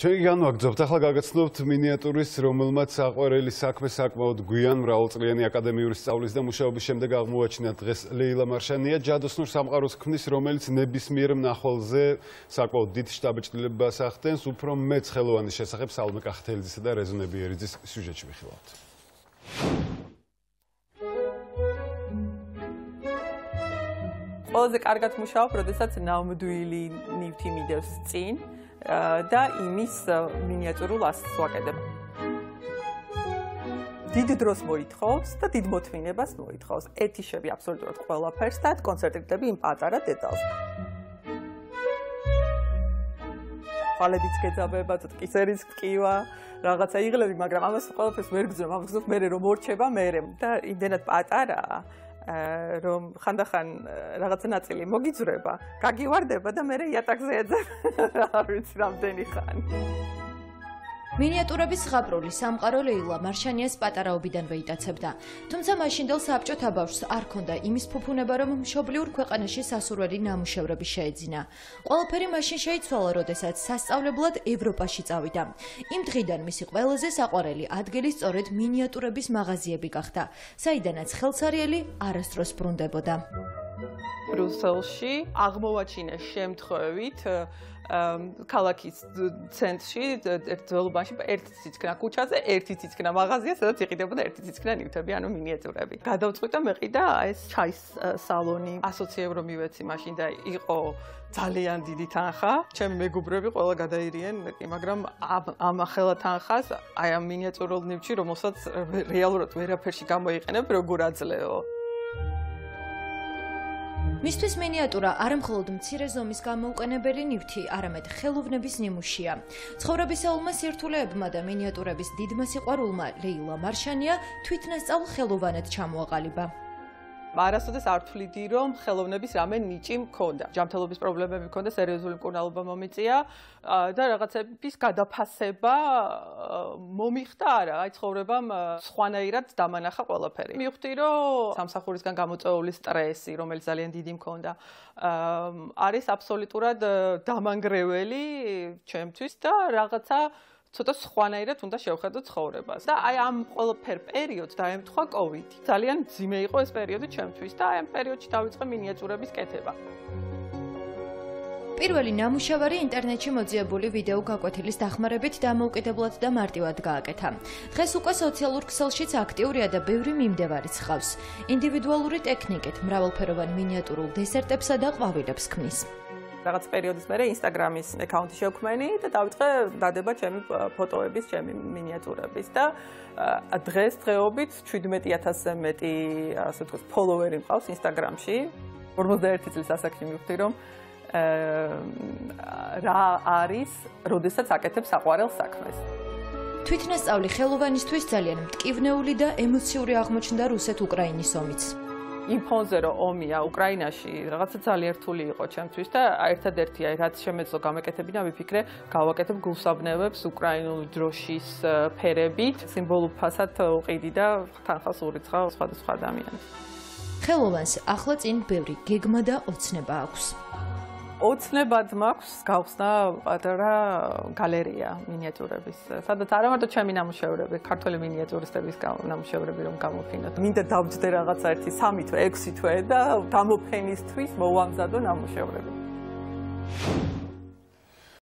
Ჩვენი განვაგრძობთ, ახლა გაგაცნობთ მინიატურის, რომელმაც საყვარელი საქმე საკმაოდ გვიან მრავალწლიანი აკადემიური სწავლის და მუშაობის შემდეგ აღმოაჩინა დღეს ლეილა მარშანია, ჯადოსნურ სამყაროს ქმნის, რომელიც ნებისმიერ მნახველზე საკმაოდ დიდ შთაბეჭდილებას ახდენს, უფრო მეც ხელოვანის შესახებ სალმე კახთელიძისა და რეზო ნებიერიძის სიუჟეტში ვიხილავთ. ყველაზე კარგად მუშაობ, როდესაც ნამდვილი ნივთი მიდევს წინ და იმის მინიატურულ ასლს ვაკეთებ. დიდ დროს მოითხოვს და დიდ მოთმინებას მოითხოვს. ეთიშები აბსოლუტურად ყველაფერს და კონცენტრირდები იმ პატარა დეტალს. ხალებიც გეძაბება, კისერის ტკივა, რაღაცა იღლები, მაგრამ ამას ყველაფერს ვერ გძნობ, ამას გძნობ მე რომ მორჩება მე და იმდენად პატარაა. რომ ხანდახან რაღაცა ნაწილი მოგიძვრება, გაგივარდება და მე იატაკზე ეძებ, არ ვიცი რამდენი ხანი. მინიატურების ზღაპრული სამყარო ლეილა მარშანიას პატარაობიდანვე იტაცებდა. თუმცა მაშინდელ საბჭოთა ბავშვს არ ჰქონდა იმის ფუფუნება, რომ მშობლიურ ქვეყანაში სასურველი ნამუშევრები შეეძინა. ყველაფერი მაშინ შეიცვალა, როდესაც სასწავლებლად ევროპაში წავიდა. იმ დღიდან მისი ყველაზე საყვარელი ადგილი სწორედ მინიატურების მაღაზიები გახდა, საიდანაც ხელსარიელი არასდროს ბრუნდებოდა. ბრიუსელში აღმოვაჩინე შემთხვევით ქალაქის ცენტრში ერთ ძველობაში ერთი ციცქნა ქუჩაზე, ერთი ციცქნა მაღაზია, სადაც იყიდებოდა ერთი ციცქნა ნივთები, ანუ მინიატურები. გადავწყვიტ და მეყიდა ეს ჩაის სალონი. 100 ევრო მივეცი მაშინ და იყო ძალიან დიდი თანხა. ჩემი მეგობრები ყველა გადაირიენ, მაგრამ ამ ახლა თანხას აი ამ მინიატურულ ნივთში, რომელსაც რეალურად ვერაფერში გამოიყენებ, როგორ აძლეო. მისთვის მინიატურა არა მხოლოდ მცირე ზომის გამოუყენებელი ნივთი, არამედ ხელოვნების ნიმუშია. ცხოვრებისეულმა სირთულეებმა და მინიატურების დიდმა სიყვარულმა ლეილა მარშანია თვითნასწავლ ხელოვანად ჩამოაყალიბა. არასოდეს არ ვთვლიდი, რომ ხელოვნების რამე ნიჭი მქონდა. ჯანმრთელობის პრობლემები მქონდა, სერიოზული მკურნალობა მომიწია და რაღაცების გადაფასება მომიხდა არა, აი ცხოვრებამ სხვანაირად დამანახა ყველაფერი. მივხვდი, რომ სამსახურისგან გამოწვეული სტრესი, რომელიც ძალიან დიდი მქონდა, არის აბსოლუტურად დამანგრეველი ჩემთვის და რაღაცა ცოტა სხვანაირად უნდა შევხედო ცხოვრებას. და აი ამ ყველაფერ პერიოდს დაემთხვა კოვიდი. ძალიან ძიმე იყო ეს პერიოდი ჩემთვის და აი ამ პერიოდში დავიწყე მინიატურების კეთება. პირველი ნამუშევარი ინტერნეტში მოძიებული ვიდეო გაკვეთილის დახმარებით დამოუკიდებლად და მარტივად გააკეთა. დღეს უკვე სოციალურ ქსელშიც აქტიურია და ბევრი მიმდევარიც ჰყავს. ინდივიდუალური ტექნიკით მრავალფეროვან მინიატურულ დესერტებსა და ყვავილებს ქმნის. რაღაც პერიოდის მერე ინსტაგრამის აკაუნტი შევქმენი და დავიწყე დადება ჩემი ფოტოების, ჩემი მინიატურების და დღესდღეობით 17,000-ზე მეტი, ასე ვთქვათ, ფოლოვერი მყავს ინსტაგრამში. 41 წლის ასაკში მივხვდი, რომ რა არის, როდესაც აკეთებ საყვარელ საქმეს. თვითნასწავლი ხელოვანისთვის ძალიან მტკივნეული და ემოციური აღმოჩნდა რუსეთ-უკრაინის ომიც. იმ ფონზე რომ ომია უკრაინაში რაღაცა ძალიან რთული იყო ჩემთვის და ერთადერთი აი რაც შემეძლო გამეკეთებინა ვიფიქრე გავაკეთებ გულსაბნევებს უკრაინული დროშის ფერებით სიმბოლურ ფასად უყიდი და თანხას ურიცხა სხვადასხვა ადამიანს. ხელოვანს ახლა წინ ბევრი გეგმა და ოცნება აქვს. ოცნებად მაქვს გავხსნა პატარა გალერეა მინიატურების, სადაც არა მარტო ჩემი ნამუშევრები, ქართველი მინიატურისტების ნამუშევრები რომ გამოფინოთ. მინდა დავჯდე რაღაცა 1-3 თვე, 6 თვე და გამოფენისთვის მოვამზადო ნამუშევრები.